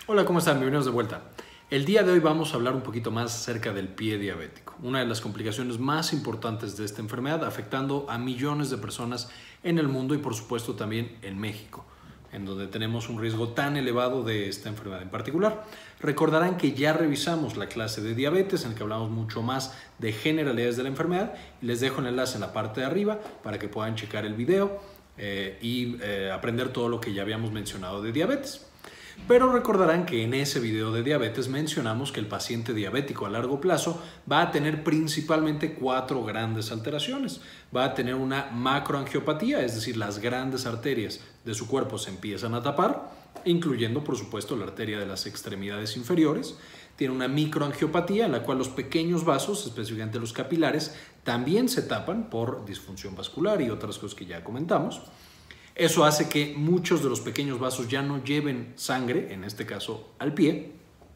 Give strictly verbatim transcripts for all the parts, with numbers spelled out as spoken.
Hola, ¿cómo están? Bienvenidos de vuelta. El día de hoy vamos a hablar un poquito más acerca del pie diabético, una de las complicaciones más importantes de esta enfermedad, afectando a millones de personas en el mundo y por supuesto también en México, en donde tenemos un riesgo tan elevado de esta enfermedad en particular. Recordarán que ya revisamos la clase de diabetes en la que hablamos mucho más de generalidades de la enfermedad y les dejo el enlace en la parte de arriba para que puedan checar el video eh, y eh, aprender todo lo que ya habíamos mencionado de diabetes. Pero recordarán que en ese video de diabetes mencionamos que el paciente diabético a largo plazo va a tener principalmente cuatro grandes alteraciones. Va a tener una macroangiopatía, es decir, las grandes arterias de su cuerpo se empiezan a tapar, incluyendo por supuesto la arteria de las extremidades inferiores. Tiene una microangiopatía en la cual los pequeños vasos, específicamente los capilares, también se tapan por disfunción vascular y otras cosas que ya comentamos. Eso hace que muchos de los pequeños vasos ya no lleven sangre, en este caso al pie.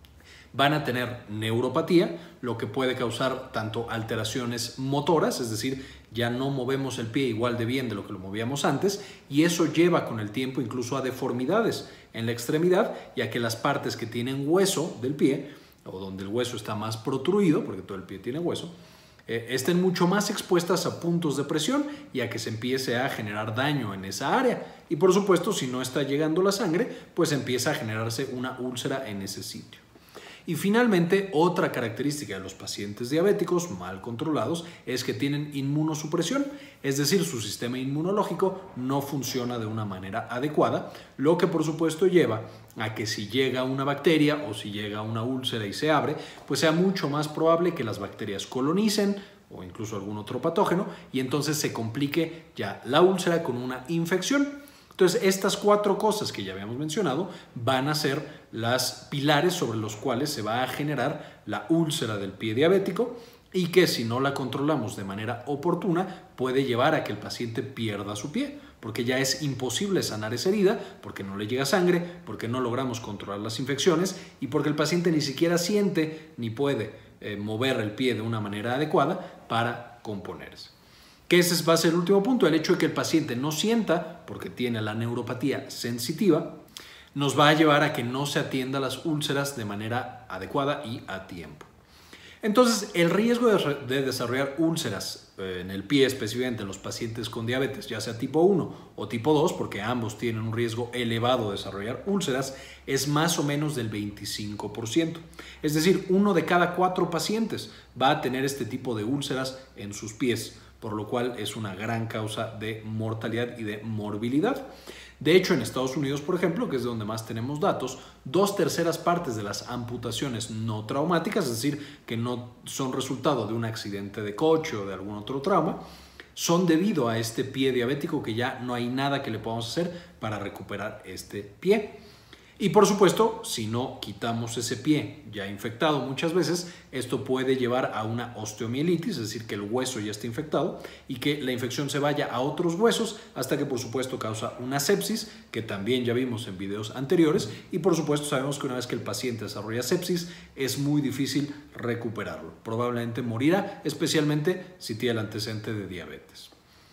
Van a tener neuropatía, lo que puede causar tanto alteraciones motoras, es decir, ya no movemos el pie igual de bien de lo que lo movíamos antes, y eso lleva con el tiempo incluso a deformidades en la extremidad, ya que las partes que tienen hueso del pie, o donde el hueso está más protruido, porque todo el pie tiene hueso, Eh, estén mucho más expuestas a puntos de presión y a que se empiece a generar daño en esa área. Y por supuesto, si no está llegando la sangre, pues empieza a generarse una úlcera en ese sitio. Y finalmente, otra característica de los pacientes diabéticos mal controlados es que tienen inmunosupresión, es decir, su sistema inmunológico no funciona de una manera adecuada, lo que por supuesto lleva a que si llega una bacteria o si llega una úlcera y se abre, pues sea mucho más probable que las bacterias colonicen o incluso algún otro patógeno y entonces se complique ya la úlcera con una infección. Entonces, estas cuatro cosas que ya habíamos mencionado van a ser las pilares sobre los cuales se va a generar la úlcera del pie diabético y que si no la controlamos de manera oportuna puede llevar a que el paciente pierda su pie, porque ya es imposible sanar esa herida, porque no le llega sangre, porque no logramos controlar las infecciones y porque el paciente ni siquiera siente ni puede eh, mover el pie de una manera adecuada para componerse. Que ese va a ser el último punto, el hecho de que el paciente no sienta, porque tiene la neuropatía sensitiva, nos va a llevar a que no se atienda las úlceras de manera adecuada y a tiempo. Entonces, el riesgo de, de desarrollar úlceras eh, en el pie, específicamente en los pacientes con diabetes, ya sea tipo uno o tipo dos, porque ambos tienen un riesgo elevado de desarrollar úlceras, es más o menos del veinticinco por ciento. Es decir, uno de cada cuatro pacientes va a tener este tipo de úlceras en sus pies, por lo cual es una gran causa de mortalidad y de morbilidad. De hecho, en Estados Unidos, por ejemplo, que es de donde más tenemos datos, dos terceras partes de las amputaciones no traumáticas, es decir, que no son resultado de un accidente de coche o de algún otro trauma, son debido a este pie diabético que ya no hay nada que le podamos hacer para recuperar este pie. Y por supuesto, si no quitamos ese pie ya infectado muchas veces, esto puede llevar a una osteomielitis, es decir, que el hueso ya está infectado y que la infección se vaya a otros huesos hasta que por supuesto causa una sepsis, que también ya vimos en videos anteriores, y por supuesto sabemos que una vez que el paciente desarrolla sepsis es muy difícil recuperarlo. Probablemente morirá, especialmente si tiene el antecedente de diabetes.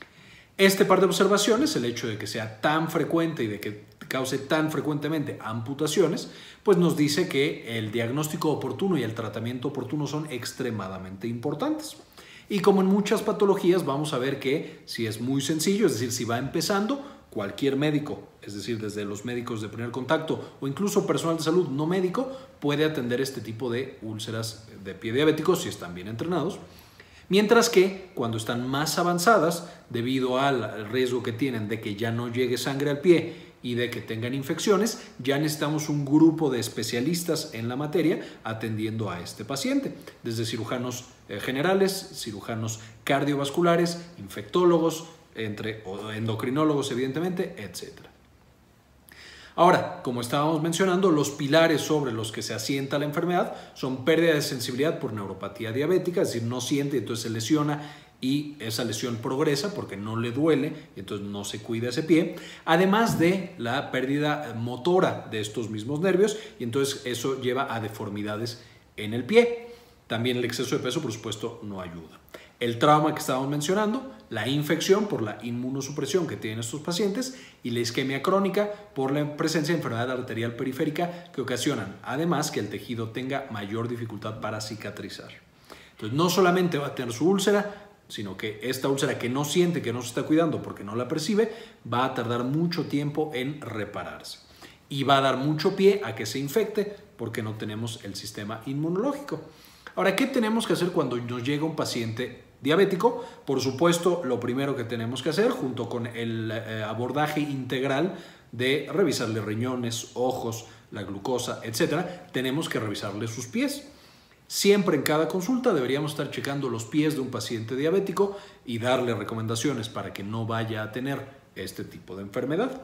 Este par de observaciones, el hecho de que sea tan frecuente y de que cause tan frecuentemente amputaciones, pues nos dice que el diagnóstico oportuno y el tratamiento oportuno son extremadamente importantes. Y como en muchas patologías, vamos a ver que si es muy sencillo, es decir, si va empezando, cualquier médico, es decir, desde los médicos de primer contacto o incluso personal de salud no médico, puede atender este tipo de úlceras de pie diabéticos si están bien entrenados. Mientras que cuando están más avanzadas, debido al riesgo que tienen de que ya no llegue sangre al pie y de que tengan infecciones, ya necesitamos un grupo de especialistas en la materia atendiendo a este paciente, desde cirujanos generales, cirujanos cardiovasculares, infectólogos, entre endocrinólogos evidentemente, etcétera. Ahora, como estábamos mencionando, los pilares sobre los que se asienta la enfermedad son pérdida de sensibilidad por neuropatía diabética, es decir, no siente, entonces se lesiona y esa lesión progresa porque no le duele, entonces no se cuida ese pie, además de la pérdida motora de estos mismos nervios y entonces eso lleva a deformidades en el pie. También el exceso de peso, por supuesto, no ayuda. El trauma que estábamos mencionando, la infección por la inmunosupresión que tienen estos pacientes y la isquemia crónica por la presencia de enfermedad arterial periférica que ocasionan además que el tejido tenga mayor dificultad para cicatrizar. Entonces no solamente va a tener su úlcera, sino que esta úlcera que no siente, que no se está cuidando porque no la percibe, va a tardar mucho tiempo en repararse y va a dar mucho pie a que se infecte porque no tenemos el sistema inmunológico. Ahora, ¿qué tenemos que hacer cuando nos llega un paciente diabético? Por supuesto, lo primero que tenemos que hacer, junto con el eh, abordaje integral de revisarle riñones, ojos, la glucosa, etcétera, tenemos que revisarle sus pies. Siempre en cada consulta deberíamos estar checando los pies de un paciente diabético y darle recomendaciones para que no vaya a tener este tipo de enfermedad.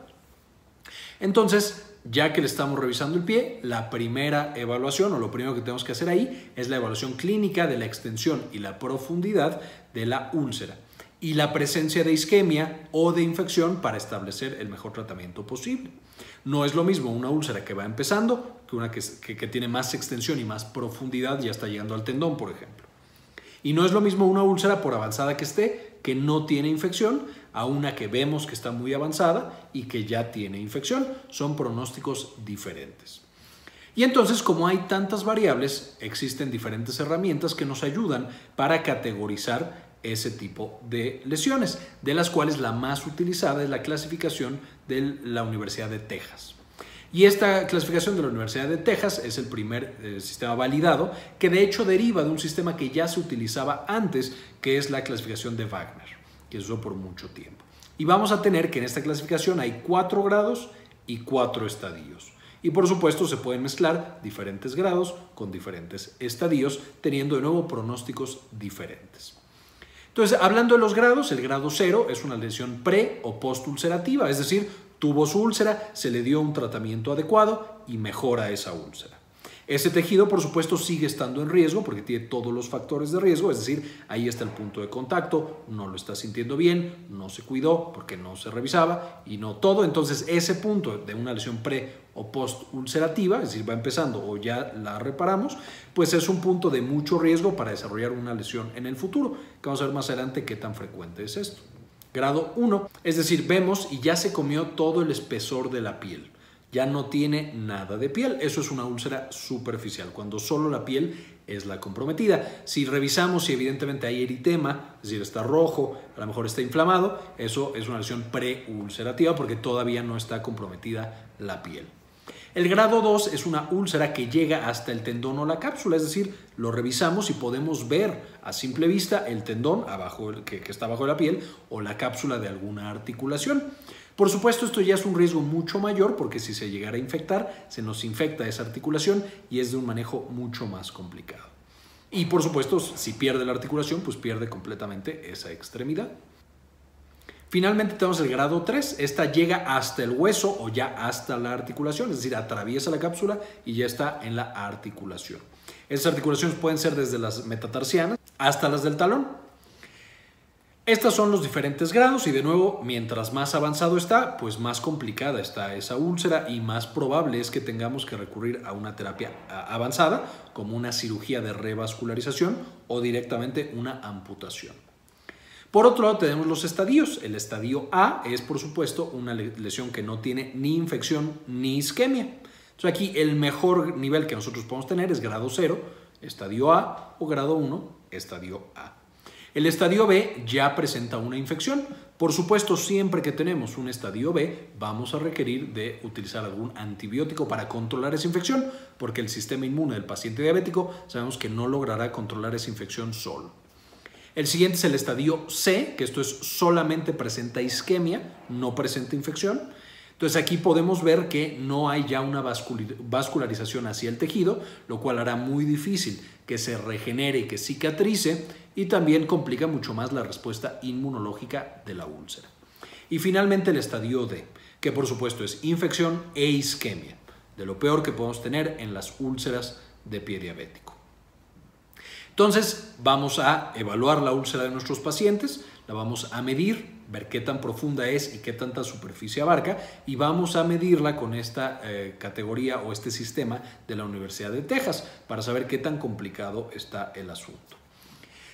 Entonces, ya que le estamos revisando el pie, la primera evaluación o lo primero que tenemos que hacer ahí es la evaluación clínica de la extensión y la profundidad de la úlcera y la presencia de isquemia o de infección para establecer el mejor tratamiento posible. No es lo mismo una úlcera que va empezando que una que, que, que tiene más extensión y más profundidad, ya está llegando al tendón, por ejemplo. Y no es lo mismo una úlcera, por avanzada que esté, que no tiene infección, a una que vemos que está muy avanzada y que ya tiene infección. Son pronósticos diferentes. Y entonces, como hay tantas variables, existen diferentes herramientas que nos ayudan para categorizar ese tipo de lesiones, de las cuales la más utilizada es la clasificación de la Universidad de Texas. Y esta clasificación de la Universidad de Texas es el primer eh, sistema validado, que de hecho deriva de un sistema que ya se utilizaba antes, que es la clasificación de Wagner, que se usó por mucho tiempo. Y vamos a tener que en esta clasificación hay cuatro grados y cuatro estadios. Y por supuesto se pueden mezclar diferentes grados con diferentes estadios, teniendo de nuevo pronósticos diferentes. Entonces, hablando de los grados, el grado cero es una lesión pre o postulcerativa, es decir, tuvo su úlcera, se le dio un tratamiento adecuado y mejora esa úlcera. Ese tejido, por supuesto, sigue estando en riesgo porque tiene todos los factores de riesgo, es decir, ahí está el punto de contacto, no lo está sintiendo bien, no se cuidó porque no se revisaba y no todo. Entonces, ese punto de una lesión pre o post-ulcerativa, es decir, va empezando o ya la reparamos, pues es un punto de mucho riesgo para desarrollar una lesión en el futuro, que vamos a ver más adelante qué tan frecuente es esto. Grado uno, es decir, vemos y ya se comió todo el espesor de la piel. Ya no tiene nada de piel. Eso es una úlcera superficial, cuando solo la piel es la comprometida. Si revisamos si evidentemente hay eritema, es decir, está rojo, a lo mejor está inflamado, eso es una lesión preulcerativa porque todavía no está comprometida la piel. El grado dos es una úlcera que llega hasta el tendón o la cápsula, es decir, lo revisamos y podemos ver a simple vista el tendón abajo, que, que está abajo de la piel o la cápsula de alguna articulación. Por supuesto, esto ya es un riesgo mucho mayor porque si se llegara a infectar, se nos infecta esa articulación y es de un manejo mucho más complicado. Y por supuesto, si pierde la articulación, pues pierde completamente esa extremidad. Finalmente tenemos el grado tres. Esta llega hasta el hueso o ya hasta la articulación, es decir, atraviesa la cápsula y ya está en la articulación. Esas articulaciones pueden ser desde las metatarsianas hasta las del talón. Estos son los diferentes grados y de nuevo, mientras más avanzado está, pues más complicada está esa úlcera y más probable es que tengamos que recurrir a una terapia avanzada, como una cirugía de revascularización o directamente una amputación. Por otro lado, tenemos los estadios. El estadio A es, por supuesto, una lesión que no tiene ni infección ni isquemia. Entonces aquí el mejor nivel que nosotros podemos tener es grado cero, estadio A, o grado uno, estadio A. El estadio B ya presenta una infección. Por supuesto, siempre que tenemos un estadio B, vamos a requerir de utilizar algún antibiótico para controlar esa infección, porque el sistema inmune del paciente diabético sabemos que no logrará controlar esa infección solo. El siguiente es el estadio C, que esto es solamente presenta isquemia, no presenta infección. Entonces aquí podemos ver que no hay ya una vascularización hacia el tejido, lo cual hará muy difícil que se regenere y que cicatrice y también complica mucho más la respuesta inmunológica de la úlcera. Y finalmente el estadio D, que por supuesto es infección e isquemia, de lo peor que podemos tener en las úlceras de pie diabético. Entonces vamos a evaluar la úlcera de nuestros pacientes, la vamos a medir, ver qué tan profunda es y qué tanta superficie abarca y vamos a medirla con esta eh, categoría o este sistema de la Universidad de Texas para saber qué tan complicado está el asunto.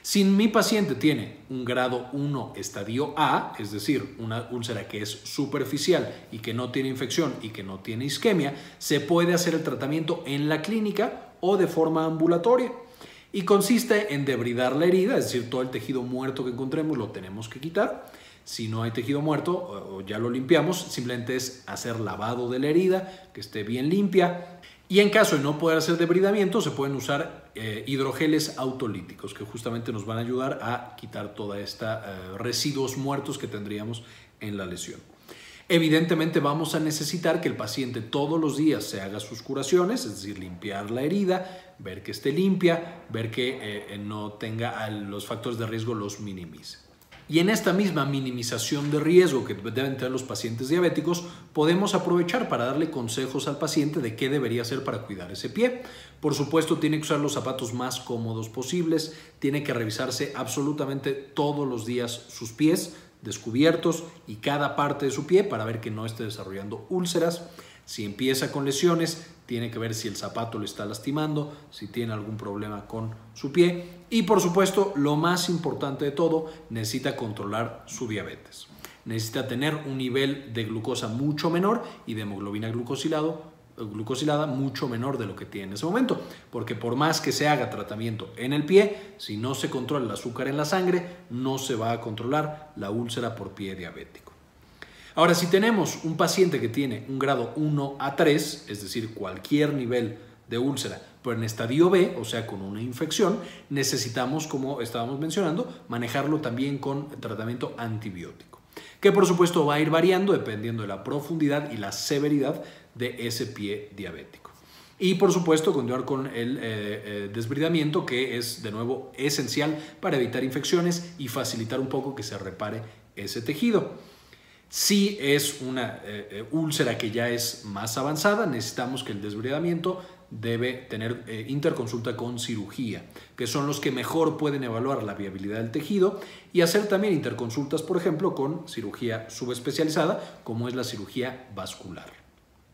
Si mi paciente tiene un grado uno estadio A, es decir, una úlcera que es superficial y que no tiene infección y que no tiene isquemia, se puede hacer el tratamiento en la clínica o de forma ambulatoria. Y consiste en debridar la herida, es decir, todo el tejido muerto que encontremos lo tenemos que quitar. Si no hay tejido muerto o ya lo limpiamos, simplemente es hacer lavado de la herida, que esté bien limpia. Y en caso de no poder hacer debridamiento, se pueden usar eh, hidrogeles autolíticos que justamente nos van a ayudar a quitar toda esta eh, residuos muertos que tendríamos en la lesión. Evidentemente vamos a necesitar que el paciente todos los días se haga sus curaciones, es decir, limpiar la herida, ver que esté limpia, ver que eh, no tenga los factores de riesgo, los minimice. Y en esta misma minimización de riesgo que deben tener los pacientes diabéticos, podemos aprovechar para darle consejos al paciente de qué debería hacer para cuidar ese pie. Por supuesto, tiene que usar los zapatos más cómodos posibles, tiene que revisarse absolutamente todos los días sus pies descubiertos y cada parte de su pie para ver que no esté desarrollando úlceras. Si empieza con lesiones, tiene que ver si el zapato le está lastimando, si tiene algún problema con su pie. Y por supuesto, lo más importante de todo, necesita controlar su diabetes. Necesita tener un nivel de glucosa mucho menor y de hemoglobina glucosilado, glucosilada mucho menor de lo que tiene en ese momento. Porque por más que se haga tratamiento en el pie, si no se controla el azúcar en la sangre, no se va a controlar la úlcera por pie diabético. Ahora, si tenemos un paciente que tiene un grado uno a tres, es decir, cualquier nivel de úlcera, pero en estadio B, o sea, con una infección, necesitamos, como estábamos mencionando, manejarlo también con tratamiento antibiótico, que por supuesto va a ir variando dependiendo de la profundidad y la severidad de ese pie diabético. Y por supuesto, continuar con el eh, eh, desbridamiento, que es de nuevo esencial para evitar infecciones y facilitar un poco que se repare ese tejido. Si es una eh, úlcera que ya es más avanzada, necesitamos que el desbridamiento debe tener eh, interconsulta con cirugía, que son los que mejor pueden evaluar la viabilidad del tejido y hacer también interconsultas, por ejemplo, con cirugía subespecializada, como es la cirugía vascular.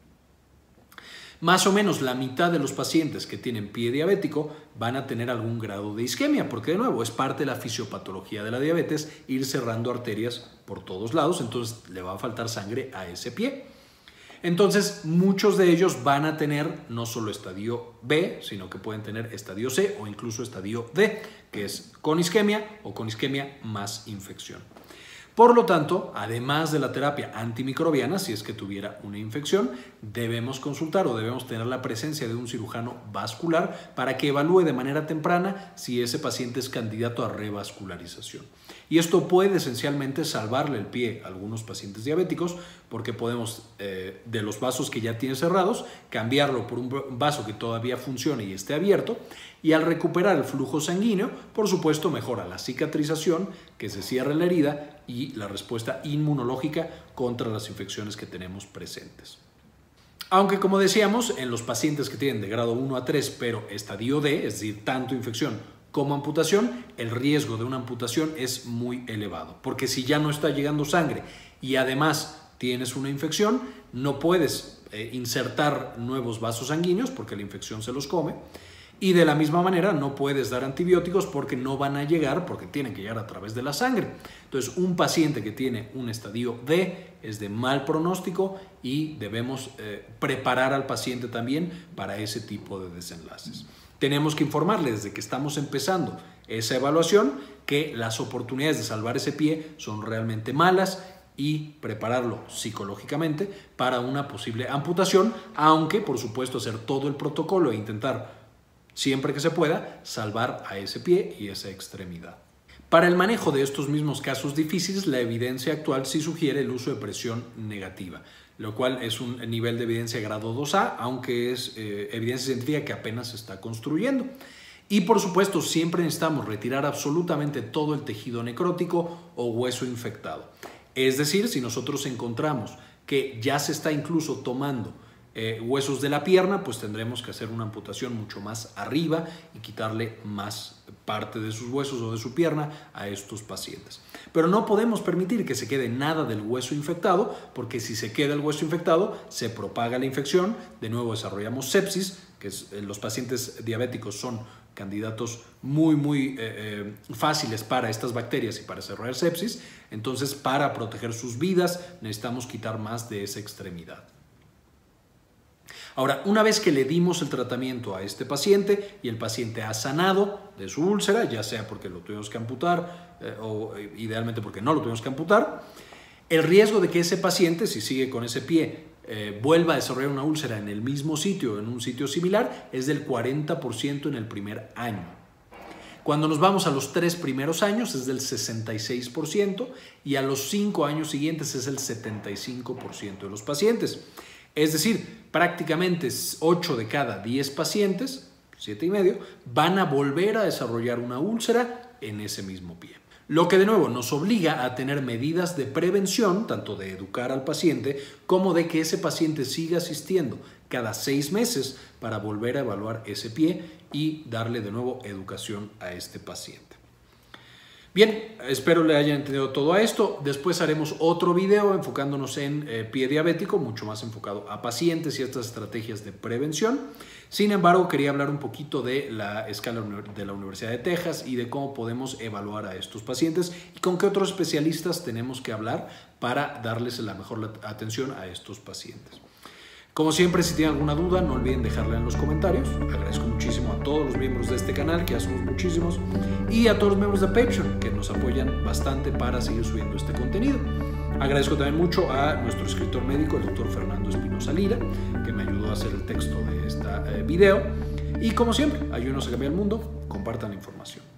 Más o menos la mitad de los pacientes que tienen pie diabético van a tener algún grado de isquemia, porque de nuevo es parte de la fisiopatología de la diabetes ir cerrando arterias por todos lados, entonces le va a faltar sangre a ese pie. Entonces muchos de ellos van a tener no solo estadio B, sino que pueden tener estadio C o incluso estadio D, que es con isquemia o con isquemia más infección. Por lo tanto, además de la terapia antimicrobiana, si es que tuviera una infección, debemos consultar o debemos tener la presencia de un cirujano vascular para que evalúe de manera temprana si ese paciente es candidato a revascularización. Y esto puede esencialmente salvarle el pie a algunos pacientes diabéticos porque podemos, eh, de los vasos que ya tiene cerrados, cambiarlo por un vaso que todavía funcione y esté abierto. Y al recuperar el flujo sanguíneo, por supuesto, mejora la cicatrización, que se cierre la herida y la respuesta inmunológica contra las infecciones que tenemos presentes. Aunque, como decíamos, en los pacientes que tienen de grado uno a tres, pero estadio D, es decir, tanto infección como amputación, el riesgo de una amputación es muy elevado. Porque si ya no está llegando sangre y además tienes una infección, no puedes eh, insertar nuevos vasos sanguíneos porque la infección se los come. Y de la misma manera no puedes dar antibióticos porque no van a llegar, porque tienen que llegar a través de la sangre. Entonces, un paciente que tiene un estadio D es de mal pronóstico y debemos eh, preparar al paciente también para ese tipo de desenlaces. Tenemos que informarle desde que estamos empezando esa evaluación que las oportunidades de salvar ese pie son realmente malas y prepararlo psicológicamente para una posible amputación, aunque por supuesto hacer todo el protocolo e intentar siempre que se pueda, salvar a ese pie y esa extremidad. Para el manejo de estos mismos casos difíciles, la evidencia actual sí sugiere el uso de presión negativa, lo cual es un nivel de evidencia grado dos A, aunque es eh, evidencia científica que apenas se está construyendo. Y por supuesto, siempre necesitamos retirar absolutamente todo el tejido necrótico o hueso infectado. Es decir, si nosotros encontramos que ya se está incluso tomando Eh, huesos de la pierna, pues tendremos que hacer una amputación mucho más arriba y quitarle más parte de sus huesos o de su pierna a estos pacientes. Pero no podemos permitir que se quede nada del hueso infectado, porque si se queda el hueso infectado, se propaga la infección, de nuevo desarrollamos sepsis, que es, eh, los pacientes diabéticos son candidatos muy, muy eh, eh, fáciles para estas bacterias y para desarrollar sepsis. Entonces, para proteger sus vidas, necesitamos quitar más de esa extremidad. Ahora, una vez que le dimos el tratamiento a este paciente y el paciente ha sanado de su úlcera, ya sea porque lo tuvimos que amputar eh, o eh, idealmente porque no lo tuvimos que amputar, el riesgo de que ese paciente, si sigue con ese pie, eh, vuelva a desarrollar una úlcera en el mismo sitio, en un sitio similar, es del cuarenta por ciento en el primer año. Cuando nos vamos a los tres primeros años es del sesenta y seis por ciento y a los cinco años siguientes es el setenta y cinco por ciento de los pacientes. Es decir, prácticamente ocho de cada diez pacientes, siete y medio, van a volver a desarrollar una úlcera en ese mismo pie. Lo que de nuevo nos obliga a tener medidas de prevención, tanto de educar al paciente como de que ese paciente siga asistiendo cada seis meses para volver a evaluar ese pie y darle de nuevo educación a este paciente. Bien, espero le hayan entendido todo a esto. Después haremos otro video enfocándonos en eh, pie diabético, mucho más enfocado a pacientes y estas estrategias de prevención. Sin embargo, quería hablar un poquito de la escala de la Universidad de Texas y de cómo podemos evaluar a estos pacientes y con qué otros especialistas tenemos que hablar para darles la mejor atención a estos pacientes. Como siempre, si tienen alguna duda, no olviden dejarla en los comentarios. Agradezco muchísimo a todos los miembros de este canal, que ya somos muchísimos, y a todos los miembros de Patreon, que nos apoyan bastante para seguir subiendo este contenido. Agradezco también mucho a nuestro escritor médico, el doctor Fernando Espinosa Lira, que me ayudó a hacer el texto de este eh, video. Y como siempre, ayúdenos a cambiar el mundo, compartan la información.